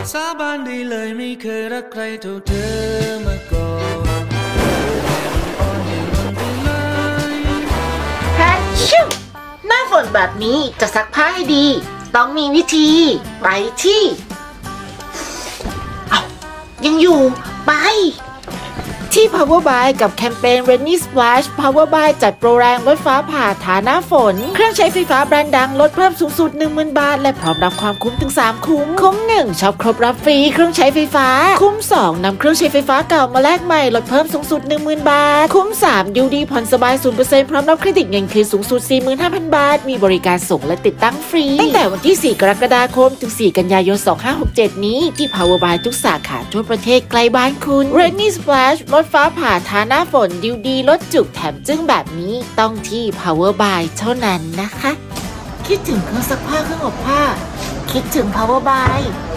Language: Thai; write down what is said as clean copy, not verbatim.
สาบานได้เลยไม่เคยรักใครเท่าเธอมาก่อนแฮชชิวหน้าฝนแบบนี้จะซักผ้าให้ดีต้องมีวิธีไปที่ยังอยู่ไปที่ Power Buy กับแคมเปญ Rainy Splash Power Buy จัดโปรแรงลดฟ้าผ่าฐาหน้าฝนเครื่องใช้ไฟฟ้าแบรนด์ดังลดเพิ่มสูงสุด 10,000 บาทและพร้อมรับความคุ้มถึง3คุ้มคุ้ม1ช็อปครบรับฟรีเครื่องใช้ไฟฟ้าคุ้ม2นำเครื่องใช้ไฟฟ้าเก่ามาแลกใหม่ลดเพิ่มสูงสุด 10,000 บาทคุ้ม3ดูดีผ่อนสบาย 0% พร้อมรับเครดิตเงินคืนสูงสุด 45,000 บาทมีบริการส่งและติดตั้งฟรีตั้งแต่วันที่4กรกฎาคมถึง4กันยายน2567นี้ที่ Power Buy ทุกสาขาทั่วประเทศใกล้บ้านคุณ Rainy Splash ลดฟ้าผ่าฐาหน้าฝนดิวดีลดจุกแถมจึ้งแบบนี้ต้องที่ Power Buy เท่านั้นนะคะคิดถึงเครื่องซักผ้าเครื่องอบผ้าคิดถึง Power Buy